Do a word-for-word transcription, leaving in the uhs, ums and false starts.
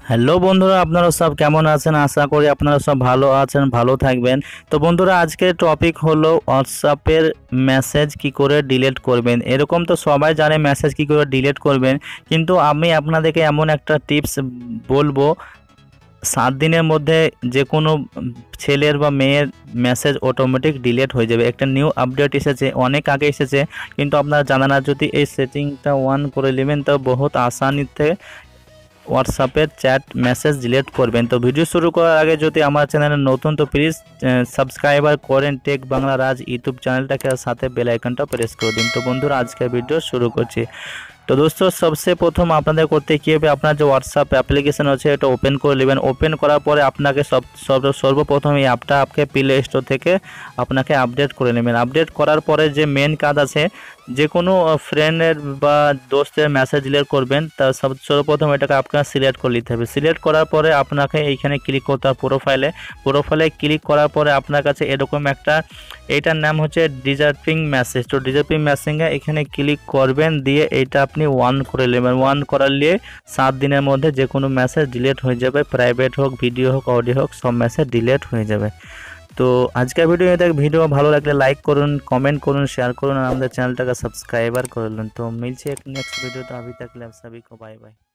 Hello বন্ধুরা, আপনারা সব কেমন আছেন? আশা করি আপনারা সব ভালো আছেন, ভালো থাকবেন। তো বন্ধুরা, আজকের টপিক হলো হোয়াটসঅ্যাপের মেসেজ কি করে ডিলিট করবেন। এরকম তো সবাই জানে মেসেজ কি করে ডিলিট করবেন, কিন্তু আমি আপনাদেরকে এমন একটা টিপস বলবো, সাত দিনের মধ্যে যে কোনো ছেলের বা মেয়ের মেসেজ অটোমেটিক ডিলিট হয়ে যাবে। একটা নিউ আপডেট এসেছে, অনেক আগে এসেছে, কিন্তু আপনারা জানেন না। যদি এই সেটিংটা অন করে নেবেন তো বহুত আসানিতে হোয়াটসঅ্যাপের চ্যাট মেসেজ ডিলিট করবেন। তো ভিডিও শুরু করার আগে যদি আমার চ্যানেলে নতুন তো প্লিজ সাবস্ক্রাইবার করেন টেক বাংলা রাজ ইউটিউব চ্যানেলটাকে, আর সাথে বেল আইকনটা প্রেস করে দিন। তো বন্ধুরা, আজকের ভিডিও শুরু করছি। তো দোস্তোं, सबसे প্রথম আপনাদের করতে কী হবে, আপনার যে হোয়াটসঅ্যাপ অ্যাপ্লিকেশন আছে এটা ওপেন করে নেবেন। ওপেন করার পরে আপনাকে সব সর্ব সর্বপ্রথম এই অ্যাপটা আপকে প্লে স্টোর থেকে আপনাকে আপডেট করে নেবেন। আপডেট করার পরে যে মেন কাজ আছে, যে কোনো ফ্রেন্ডের বা দোস্তের মেসেজ ডিলিট করবেন, তার সব সর্বপ্রথম এটাকে আপনাকে সিলেক্ট করে নিতে হবে। সিলেক্ট করার পরে আপনাকে এইখানে ক্লিক করতে হবে প্রোফাইলে। প্রোফাইলে ক্লিক করার পরে আপনার কাছে এরকম একটা, এইটার নাম হচ্ছে ডিজার্টিং মেসেজ। তো ডিজার্টিং মেসেজে এখানে ক্লিক করবেন, দিয়ে এইটা আপনি ওয়ান করে নেবেন। ওয়ান করার নিয়ে সাত দিনের মধ্যে যে কোনো মেসেজ ডিলিট হয়ে যাবে, প্রাইভেট হোক, ভিডিও হোক, অডিও হোক, সব মেসেজ ডিলিট হয়ে যাবে। তো আজকের ভিডিও দেখ ভিডিও ভালো লাগলে লাইক করুন, কमेंट করুন, শেয়ার করুন, আর আমাদের চ্যানেলটাকে সাবস্ক্রাইবার করে নিন। তো মিলছে এক নেক্সট वीडियो। तो अभी तक ले आप सभी को बाय बाय।